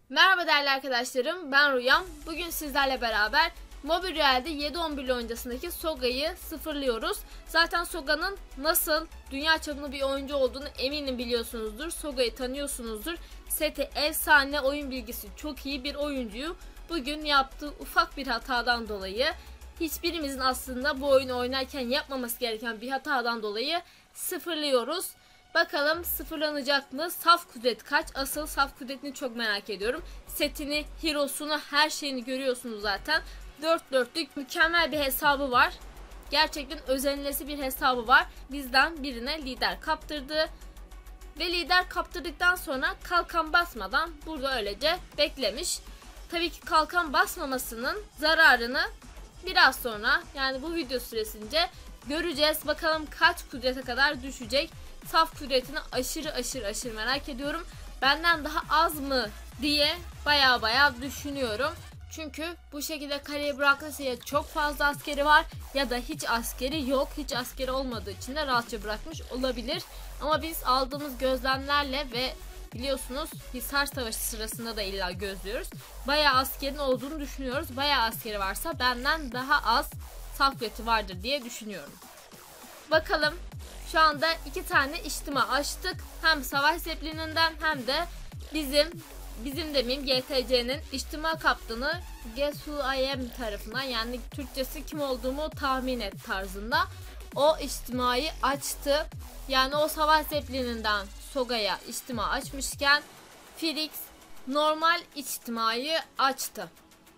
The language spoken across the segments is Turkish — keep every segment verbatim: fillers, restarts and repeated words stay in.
Merhaba değerli arkadaşlarım, ben Rüyam. Bugün sizlerle beraber Mobile Real'de yedi on bir oyuncasındaki Soga'yı sıfırlıyoruz. Zaten Soga'nın nasıl dünya çapında bir oyuncu olduğunu eminim biliyorsunuzdur. Soga'yı tanıyorsunuzdur. Seti efsane, oyun bilgisi çok iyi bir oyuncuyu bugün yaptığı ufak bir hatadan dolayı, hiçbirimizin aslında bu oyunu oynarken yapmaması gereken bir hatadan dolayı sıfırlıyoruz. Bakalım sıfırlanacak mı? Saf kudret kaç? Asıl saf kudretini çok merak ediyorum. Setini, hero'sunu, her şeyini görüyorsunuz zaten. Dört dörtlük mükemmel bir hesabı var. Gerçekten özenilesi bir hesabı var. Bizden birine lider kaptırdı. Ve lider kaptırdıktan sonra kalkan basmadan burada öylece beklemiş. Tabii ki kalkan basmamasının zararını biraz sonra, yani bu video süresince göreceğiz. Bakalım kaç kudrete kadar düşecek. Saf kudretini aşırı aşırı aşırı merak ediyorum. Benden daha az mı diye baya baya düşünüyorum. Çünkü bu şekilde kaleye bırakırsa ya çok fazla askeri var ya da hiç askeri yok. Hiç askeri olmadığı için de rahatça bırakmış olabilir. Ama biz aldığımız gözlemlerle ve biliyorsunuz Hisar Savaşı sırasında da illa gözlüyoruz. Bayağı askerin olduğunu düşünüyoruz. Bayağı askeri varsa benden daha az saf kudreti vardır diye düşünüyorum. Bakalım. Şu anda iki tane içtima açtık. Hem savaş zeplininden hem de bizim bizim demeyeyim G T C'nin içtima kaptanı Guess Who I Am tarafından, yani Türkçesi kim olduğumu tahmin et tarzında o içtimayı açtı. Yani o savaş zeplininden Soga'ya içtima açmışken Felix normal içtimayı açtı.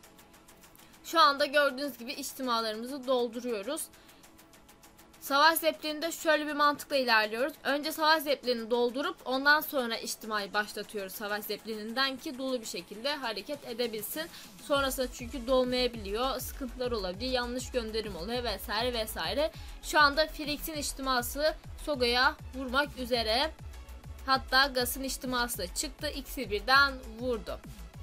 Şu anda gördüğünüz gibi içtimalarımızı dolduruyoruz. Savaş zeplininde şöyle bir mantıkla ilerliyoruz. Önce savaş zeplini doldurup ondan sonra içtimayı başlatıyoruz savaş zeplininden ki dolu bir şekilde hareket edebilsin. Sonrasında çünkü dolmayabiliyor, sıkıntılar olabiliyor, yanlış gönderim oluyor vesaire vesaire. Şu anda Felix'in içtiması Soga'ya vurmak üzere. Hatta Gas'ın içtiması da çıktı. İkisi birden vurdu.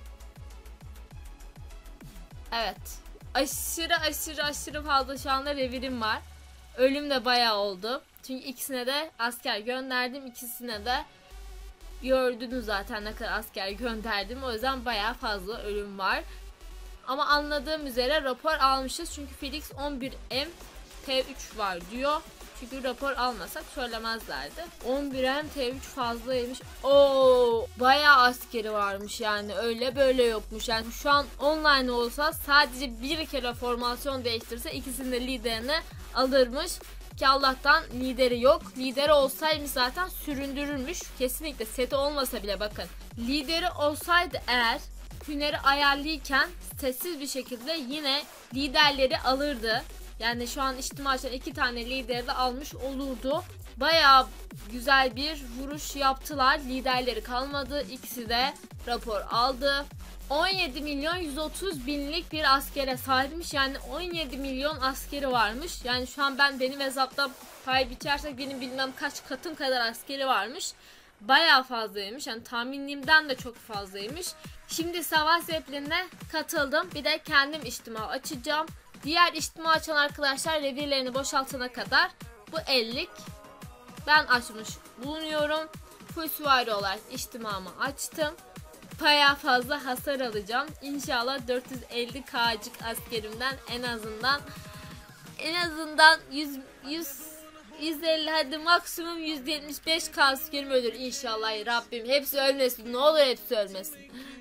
Evet. Aşırı aşırı aşırı fazla şu anda revirim var. Ölüm de bayağı oldu. Çünkü ikisine de asker gönderdim. İkisine de gördünüz zaten ne kadar asker gönderdim. O yüzden bayağı fazla ölüm var. Ama anladığım üzere rapor almışız. Çünkü Felix on bir M T üç var diyor. Çünkü rapor almasak söylemezlerdi. on bir M T üç fazlaymış. Oo, bayağı askeri varmış yani. Öyle böyle yokmuş. Yani şu an online olsa sadece bir kere formasyon değiştirse ikisinin de liderini alırmış. Ki Allah'tan lideri yok. Lideri olsaymış zaten süründürürmüş. Kesinlikle seti olmasa bile bakın. Lideri olsaydı eğer Hüner'i ayarlıyken sessiz bir şekilde yine liderleri alırdı. Yani şu an içtima açan iki tane lideri de almış olurdu. Bayağı güzel bir vuruş yaptılar. Liderleri kalmadı. İkisi de rapor aldı. on yedi milyon yüz otuz binlik bir askere sahipmiş. Yani on yedi milyon askeri varmış. Yani şu an ben benim hesapta pay biçersek benim bilmem kaç katım kadar askeri varmış. Bayağı fazlaymış. Yani tahminimden de çok fazlaymış. Şimdi savaş zeplinine katıldım. Bir de kendim içtima açacağım. Diğer içtima açan arkadaşlar revirlerini boşaltana kadar bu ellik ben açmış bulunuyorum. Full süvari olarak içtimamı açtım. Bayağı fazla hasar alacağım. İnşallah dört yüz elli k'cık askerimden en azından en azından yüz, yüz, yüz elli, hadi maksimum yüz yetmiş beş k askerim ölür inşallah Rabbim. Hepsi ölmesin. Ne olur hepsi ölmesin.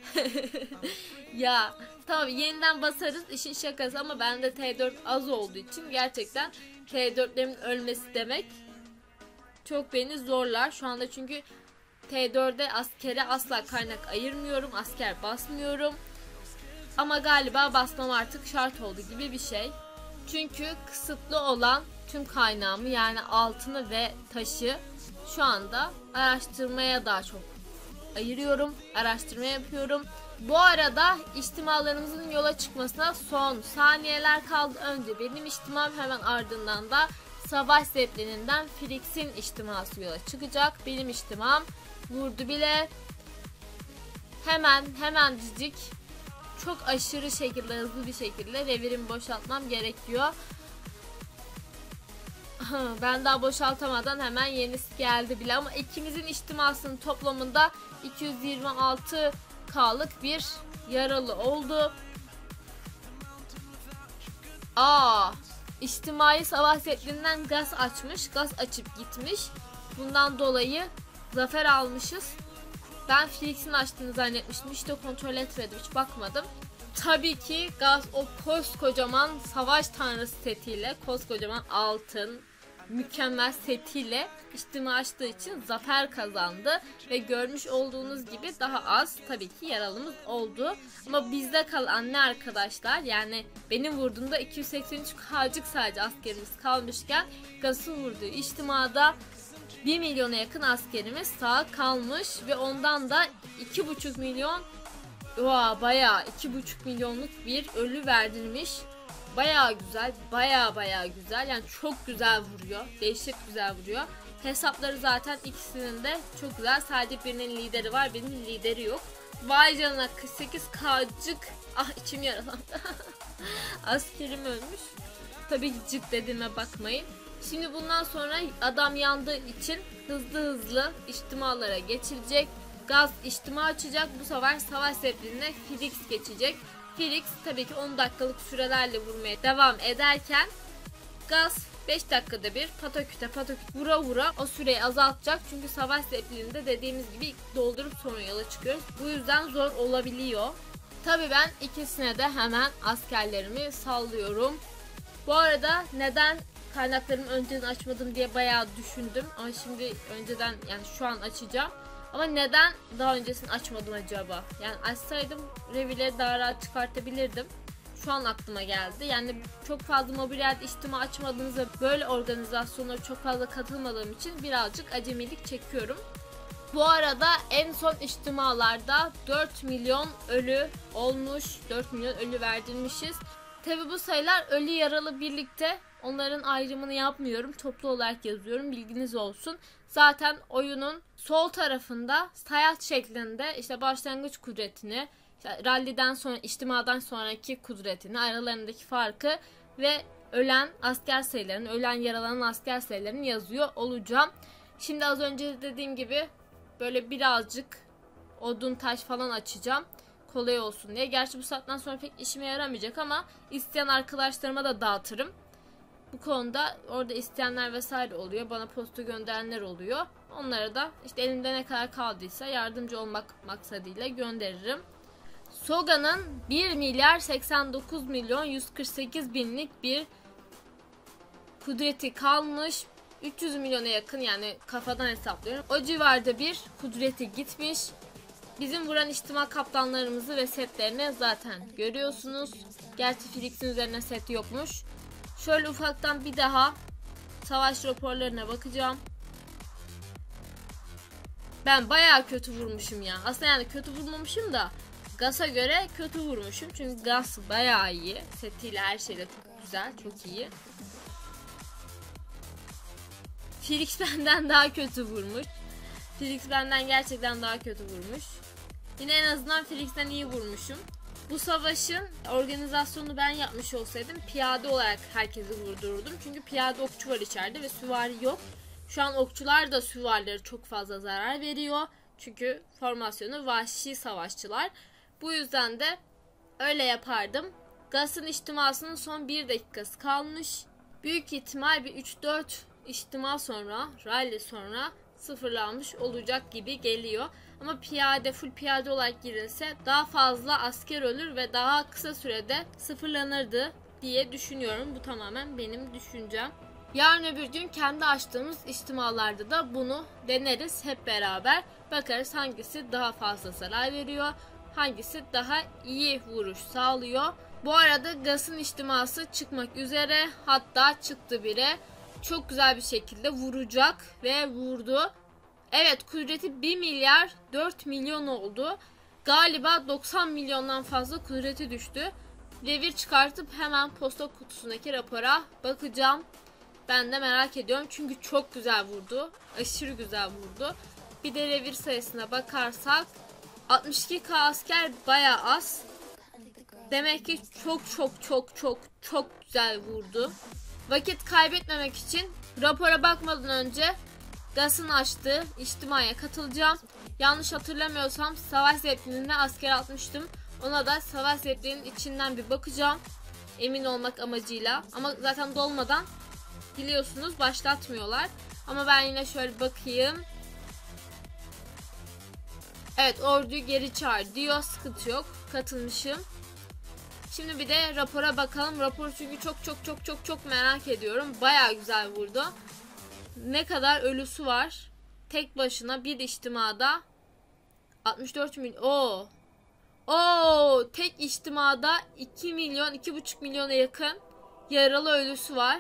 Ya tamam, yeniden basarız, işin şakası, ama bende T dört az olduğu için gerçekten T dörtlerimin ölmesi demek çok beni zorlar şu anda. Çünkü T dörde askere asla kaynak ayırmıyorum, asker basmıyorum, ama galiba basmam artık şart oldu gibi bir şey. Çünkü kısıtlı olan tüm kaynağımı, yani altını ve taşı şu anda araştırmaya daha çok ayırıyorum, araştırma yapıyorum. Bu arada içtimalarımızın yola çıkmasına son saniyeler kaldı. Önce benim içtimam, hemen ardından da savaş zeplininden Felix'in içtiması yola çıkacak. Benim içtimam vurdu bile. Hemen hemen cicik, çok aşırı şekilde, hızlı bir şekilde revirimi boşaltmam gerekiyor. Ben daha boşaltamadan hemen yenisi geldi bile, ama ikimizin içtimasının toplamında iki yüz yirmi altı K'lık bir yaralı oldu. Aa, içtimai savaş setliğinden gaz açmış. Gaz açıp gitmiş. Bundan dolayı zafer almışız. Ben Felix'in açtığını zannetmiştim. Hiç de kontrol etmedim. Hiç bakmadım. Tabii ki Gaz o koskocaman savaş tanrısı setiyle, koskocaman altın, mükemmel setiyle içtima açtığı için zafer kazandı. Ve görmüş olduğunuz gibi daha az tabii ki yaralımız oldu. Ama bizde kalan ne arkadaşlar? Yani benim vurduğumda iki yüz seksen üç K'cık sadece askerimiz kalmışken Gaz'ın vurduğu içtimada bir milyona yakın askerimiz sağ kalmış ve ondan da iki buçuk milyon, oha, bayağı iki buçuk milyonluk bir ölü verdirmiş. Bayağı güzel, bayağı bayağı güzel. Yani çok güzel vuruyor. Dehşet güzel vuruyor. Hesapları zaten ikisinin de çok güzel. Sadece birinin lideri var, birinin lideri yok. Vay canına, kırk sekiz K'cık. Ah, içim yaralandı. Askerim ölmüş. Tabii ki cık dediğime bakmayın. Şimdi bundan sonra adam yandığı için hızlı hızlı içtimalara geçilecek. Gaz içtima açacak. Bu sefer savaş zepliğine Felix geçecek. Felix tabii ki on dakikalık sürelerle vurmaya devam ederken Gaz beş dakikada bir pataküte pataküte vura vura o süreyi azaltacak. Çünkü savaş zepliğinde dediğimiz gibi doldurup sonra yola çıkıyoruz. Bu yüzden zor olabiliyor. Tabii ben ikisine de hemen askerlerimi sallıyorum. Bu arada neden kaynaklarımı önceden açmadım diye bayağı düşündüm. Ama şimdi önceden, yani şu an açacağım. Ama neden daha öncesini açmadım acaba? Yani açsaydım revileri daha rahat çıkartabilirdim. Şu an aklıma geldi. Yani çok fazla mobilyat içtima açmadığınızda böyle organizasyonlara çok fazla katılmadığım için birazcık acemilik çekiyorum. Bu arada en son içtimalarda dört milyon ölü olmuş. dört milyon ölü verdirmişiz. Tabi bu sayılar ölü yaralı birlikte, onların ayrımını yapmıyorum. Toplu olarak yazıyorum, bilginiz olsun. Zaten oyunun sol tarafında hayat şeklinde işte başlangıç kudretini, işte ralliden sonra, içtimadan sonraki kudretini, aralarındaki farkı ve ölen asker sayılarını, ölen yaralanan asker sayılarını yazıyor olacağım. Şimdi az önce dediğim gibi böyle birazcık odun taş falan açacağım. Kolay olsun diye. Gerçi bu saatten sonra pek işime yaramayacak ama isteyen arkadaşlarıma da dağıtırım. Bu konuda orada isteyenler vesaire oluyor. Bana posta gönderenler oluyor. Onlara da işte elimde ne kadar kaldıysa yardımcı olmak maksadıyla gönderirim. Soga'nın bir milyar seksen dokuz milyon yüz kırk sekiz binlik bir kudreti kalmış. üç yüz milyona yakın, yani kafadan hesaplıyorum. O civarda bir kudreti gitmiş. Bizim vuran içtima kaptanlarımızı ve setlerini zaten görüyorsunuz. Gerçi Felix'in üzerine set yokmuş. Şöyle ufaktan bir daha savaş raporlarına bakacağım. Ben bayağı kötü vurmuşum ya. Aslında yani kötü vurmamışım da Gaz'a göre kötü vurmuşum. Çünkü Gaz bayağı iyi. Setiyle her şeyle çok güzel, çok iyi. Felix benden daha kötü vurmuş. Felix benden gerçekten daha kötü vurmuş. Yine en azından Felix'ten iyi vurmuşum. Bu savaşın organizasyonunu ben yapmış olsaydım piyade olarak herkesi vurdururdum. Çünkü piyade okçu var içeride ve süvari yok. Şu an okçular da süvarilere çok fazla zarar veriyor. Çünkü formasyonu vahşi savaşçılar. Bu yüzden de öyle yapardım. Gaz'ın içtimasının son bir dakikası kalmış. Büyük ihtimal bir üç dört içtima sonra, rally sonra sıfırlanmış olacak gibi geliyor. Ama piyade, full piyade olarak girilse daha fazla asker ölür ve daha kısa sürede sıfırlanırdı diye düşünüyorum. Bu tamamen benim düşüncem. Yarın öbür gün kendi açtığımız içtimalarda da bunu deneriz hep beraber. Bakarız hangisi daha fazla zarar veriyor, hangisi daha iyi vuruş sağlıyor. Bu arada Gaz'ın içtiması çıkmak üzere, hatta çıktı bile. Çok güzel bir şekilde vuracak ve vurdu. Evet, kudreti bir milyar dört milyon oldu. Galiba doksan milyondan fazla kudreti düştü. Revir çıkartıp hemen posta kutusundaki rapora bakacağım. Ben de merak ediyorum çünkü çok güzel vurdu. Aşırı güzel vurdu. Bir de revir sayısına bakarsak altmış iki K asker bayağı az. Demek ki çok çok çok çok çok güzel vurdu. Vakit kaybetmemek için rapora bakmadan önce Gaz'ın açtığı içtimaya katılacağım. Yanlış hatırlamıyorsam savaş zepliniğine asker atmıştım. Ona da savaş zeplininin içinden bir bakacağım. Emin olmak amacıyla. Ama zaten dolmadan biliyorsunuz başlatmıyorlar. Ama ben yine şöyle bakayım. Evet, orduyu geri çağır diyor. Sıkıntı yok. Katılmışım. Şimdi bir de rapora bakalım. Rapor çünkü çok çok çok çok çok merak ediyorum. Baya güzel vurdu. Ne kadar ölüsü var? Tek başına bir içtimada altmış dört milyon. Oo. Oo, tek içtimada iki milyon, iki buçuk milyona yakın yaralı ölüsü var.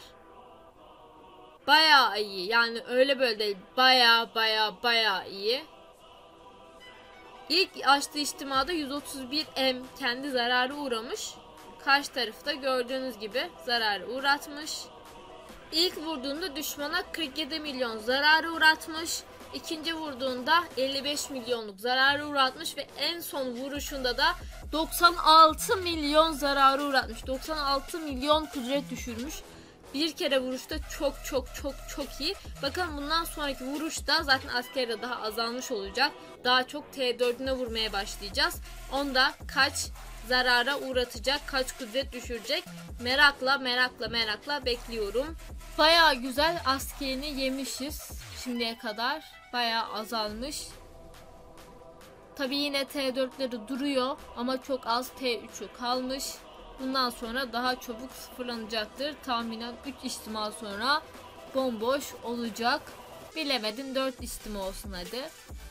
Baya iyi. Yani öyle böyle değil. Baya baya baya iyi. İlk açtığı içtimada yüz otuz bir M kendi zararı uğramış. Karşı tarafı da gördüğünüz gibi zararı uğratmış. İlk vurduğunda düşmana kırk yedi milyon zararı uğratmış. İkinci vurduğunda elli beş milyonluk zararı uğratmış ve en son vuruşunda da doksan altı milyon zararı uğratmış. doksan altı milyon kudret düşürmüş. Bir kere vuruşta çok çok çok çok iyi. Bakın bundan sonraki vuruşta zaten asker de daha azalmış olacak. Daha çok T dördüne vurmaya başlayacağız. Onda kaç zarara uğratacak, kaç kudret düşürecek merakla merakla merakla bekliyorum. Baya güzel askerini yemişiz şimdiye kadar. Baya azalmış. Tabi yine T dörtleri duruyor ama çok az T üçü kalmış. Bundan sonra daha çabuk sıfırlanacaktır. Tahminen üç içtima sonra bomboş olacak. Bilemedim, dört içtima olsun hadi.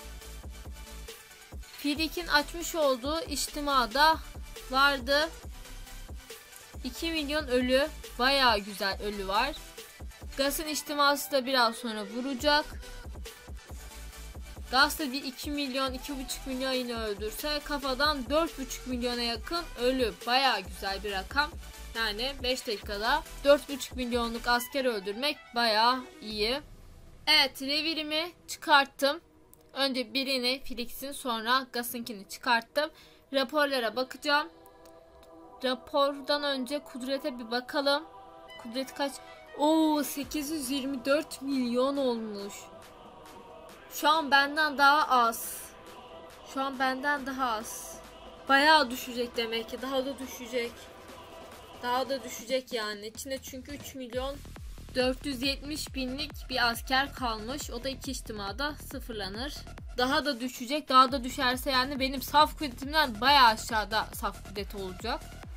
Firik'in açmış olduğu içtimada vardı iki milyon ölü. Baya güzel ölü var. Gas'ın içtiması da biraz sonra vuracak. Gas da iki milyon, iki buçuk milyon yine öldürse kafadan dört buçuk milyona yakın ölü. Baya güzel bir rakam. Yani beş dakikada dört buçuk milyonluk asker öldürmek baya iyi. Evet, revirimi çıkarttım. Önce birini Felix'in, sonra Gas'ınkini çıkarttım. Raporlara bakacağım. Rapordan önce kudrete bir bakalım. Kudret kaç? Oo, sekiz yüz yirmi dört milyon olmuş. Şu an benden daha az. Şu an benden daha az. Bayağı düşecek demek ki. Daha da düşecek. Daha da düşecek yani. İçinde çünkü üç milyon dört yüz yetmiş binlik bir asker kalmış. O da iki içtimada sıfırlanır. Daha da düşecek. Daha da düşerse yani benim saf kudretimden bayağı aşağıda saf kudret olacak.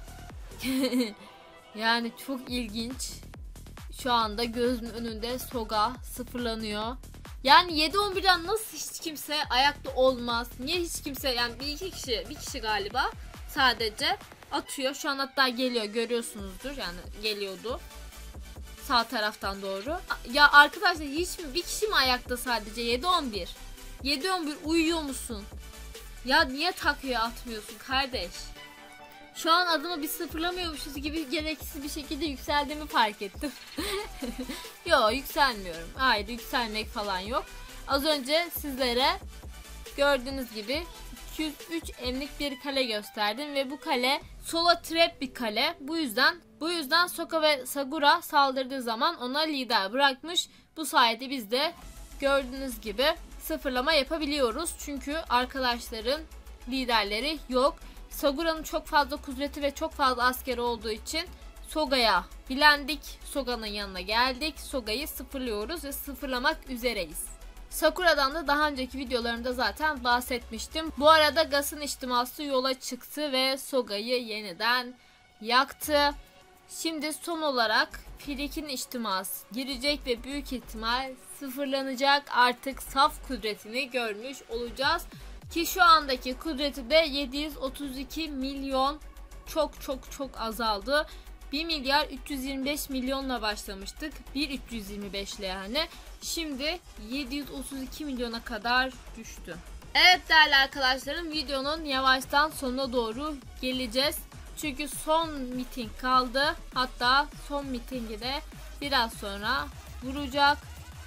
Yani çok ilginç. Şu anda gözümün önünde Soga sıfırlanıyor. Yani yedi on birden nasıl hiç kimse ayakta olmaz? Niye hiç kimse, yani bir iki kişi, bir kişi galiba sadece atıyor. Şu an hatta geliyor, görüyorsunuzdur, yani geliyordu sağ taraftan doğru. Ya arkadaşlar, hiç mi bir kişi mi ayakta sadece? yedi on bir yedi on bir uyuyor musun? Ya niye takviye atmıyorsun kardeş? Şu an adımı bir sıfırlamıyormuşuz gibi gereksiz bir şekilde yükseldiğimi fark ettim. Yok, yükselmiyorum. Hayır, yükselmek falan yok. Az önce sizlere gördüğünüz gibi iki yüz üç emlik bir kale gösterdim ve bu kale sola trap bir kale. Bu yüzden bu yüzden Sokka ve Sagura saldırdığı zaman ona lider bırakmış. Bu sayede biz de gördüğünüz gibi sıfırlama yapabiliyoruz. Çünkü arkadaşların liderleri yok. Sagura'nın çok fazla kudreti ve çok fazla askeri olduğu için Soga'ya bilendik. Soga'nın yanına geldik. Soga'yı sıfırlıyoruz ve sıfırlamak üzereyiz. Sakura'dan da daha önceki videolarımda zaten bahsetmiştim. Bu arada Gas'ın içtiması yola çıktı ve Soga'yı yeniden yaktı. Şimdi son olarak Firik'in içtiması girecek ve büyük ihtimal sıfırlanacak. Artık saf kudretini görmüş olacağız. Ki şu andaki kudreti de yedi yüz otuz iki milyon, çok çok çok azaldı. bir milyar üç yüz yirmi beş milyonla başlamıştık. bir üç yüz yirmi beş ile yani. Şimdi yedi yüz otuz iki milyona kadar düştü. Evet değerli arkadaşlarım, videonun yavaştan sonuna doğru geleceğiz. Çünkü son miting kaldı. Hatta son mitingi de biraz sonra vuracak.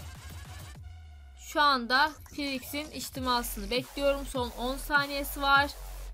Şu anda Felix'in içtimasını bekliyorum. Son on saniyesi var.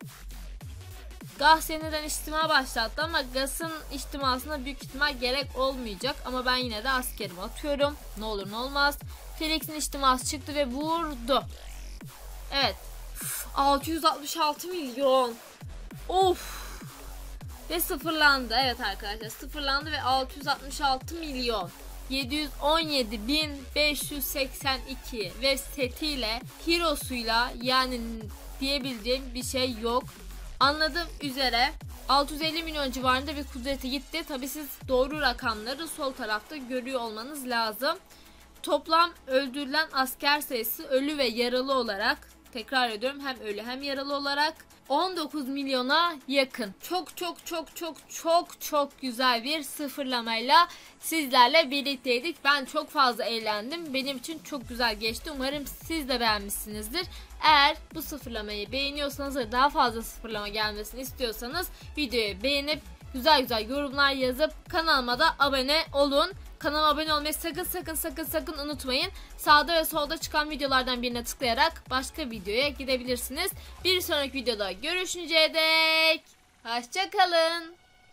Gas yeniden içtima başlattı ama Gas'ın içtimasına büyük ihtimal gerek olmayacak. Ama ben yine de askerimi atıyorum. Ne olur ne olmaz. Felix'in içtiması çıktı ve vurdu. Evet. altı yüz altmış altı milyon. Of. Ve sıfırlandı. Evet arkadaşlar, sıfırlandı ve altı yüz altmış altı milyon yedi yüz on yedi bin beş yüz seksen iki ve setiyle, Hero'suyla, yani diyebileceğim bir şey yok. Anladığım üzere altı yüz elli milyon civarında bir kudreti gitti. Tabi siz doğru rakamları sol tarafta görüyor olmanız lazım. Toplam öldürülen asker sayısı ölü ve yaralı olarak, tekrar ediyorum, hem ölü hem yaralı olarak on dokuz milyona yakın. Çok çok çok çok çok çok güzel bir sıfırlamayla sizlerle birlikteydik. Ben çok fazla eğlendim. Benim için çok güzel geçti. Umarım siz de beğenmişsinizdir. Eğer bu sıfırlamayı beğeniyorsanız ve daha fazla sıfırlama gelmesini istiyorsanız videoyu beğenip güzel güzel yorumlar yazıp kanalıma da abone olun. Kanalıma abone olmayı sakın sakın sakın sakın unutmayın. Sağda ve solda çıkan videolardan birine tıklayarak başka videoya gidebilirsiniz. Bir sonraki videoda görüşünceye dek hoşça kalın.